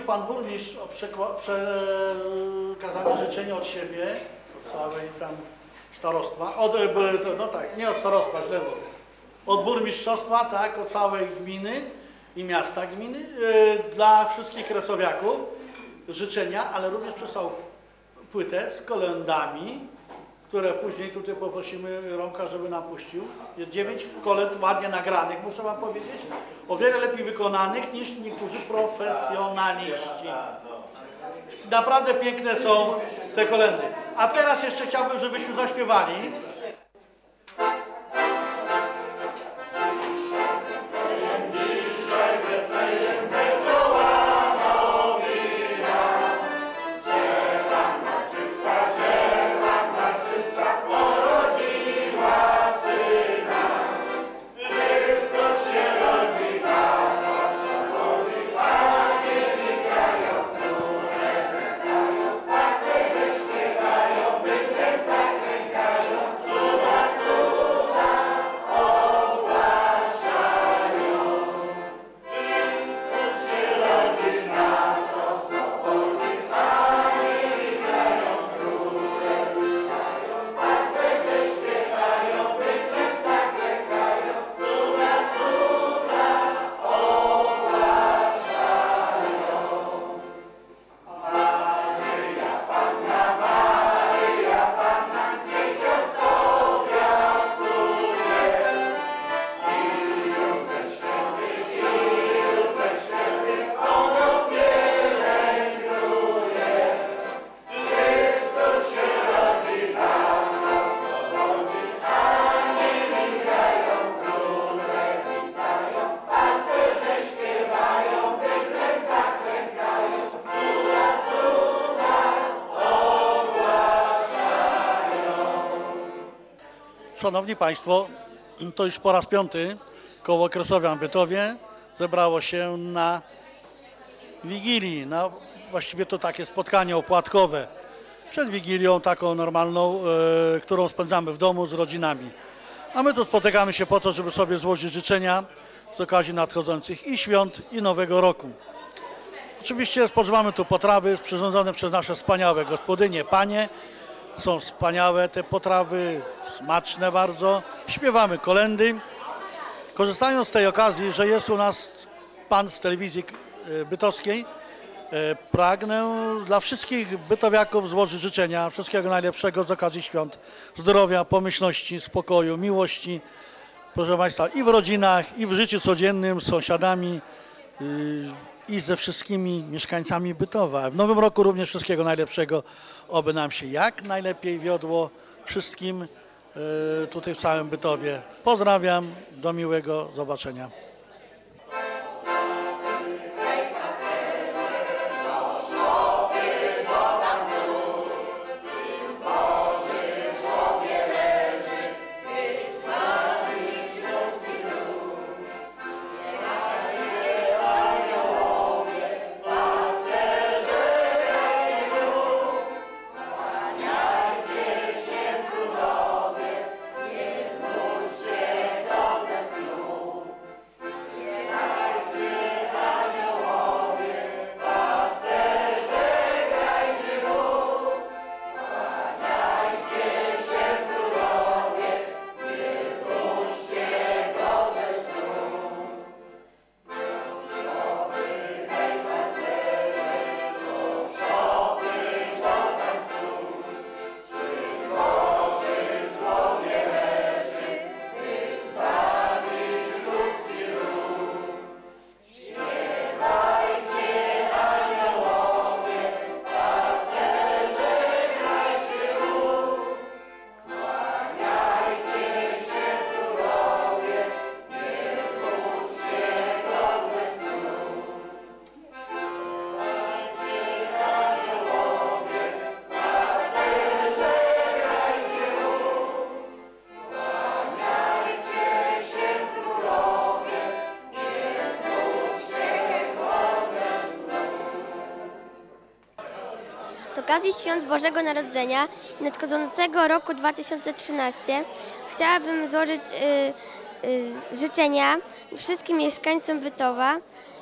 pan burmistrz o przekazanie życzenia od siebie, od całej tam starostwa, no tak, nie od starostwa, źle było, od burmistrzostwa, tak, od całej gminy i miasta gminy, dla wszystkich kresowiaków życzenia, ale również przysłał płytę z kolendami, które później tutaj poprosimy Romka, żeby nam puścił. Jest 9 kolęd ładnie nagranych, muszę wam powiedzieć, o wiele lepiej wykonanych niż niektórzy profesjonaliści. Naprawdę piękne są te kolędy. A teraz jeszcze chciałbym, żebyśmy zaśpiewali. Szanowni Państwo, to już po raz 5 koło Kresowian w Bytowie zebrało się na Wigilii, właściwie to takie spotkanie opłatkowe przed Wigilią taką normalną, którą spędzamy w domu z rodzinami. A my tu spotykamy się po to, żeby sobie złożyć życzenia z okazji nadchodzących i świąt, i Nowego Roku. Oczywiście spożywamy tu potrawy przyrządzone przez nasze wspaniałe gospodynie, panie. Są wspaniałe te potrawy, smaczne bardzo. Śpiewamy kolędy. Korzystając z tej okazji, że jest u nas pan z telewizji bytowskiej, pragnę dla wszystkich bytowiaków złożyć życzenia wszystkiego najlepszego z okazji świąt. Zdrowia, pomyślności, spokoju, miłości, proszę Państwa, i w rodzinach, i w życiu codziennym z sąsiadami, i ze wszystkimi mieszkańcami Bytowa. W nowym roku również wszystkiego najlepszego, oby nam się jak najlepiej wiodło wszystkim tutaj w całym Bytowie. Pozdrawiam, do miłego zobaczenia. Z okazji Świąt Bożego Narodzenia i nadchodzącego roku 2013 chciałabym złożyć życzenia wszystkim mieszkańcom Bytowa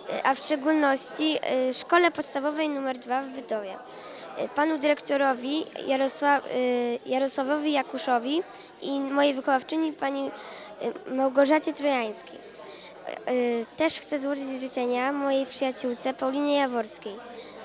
a w szczególności Szkole Podstawowej nr 2 w Bytowie. Panu dyrektorowi Jarosławowi Jakuszowi i mojej wychowawczyni pani Małgorzacie Trojańskiej. Też chcę złożyć życzenia mojej przyjaciółce Paulinie Jaworskiej.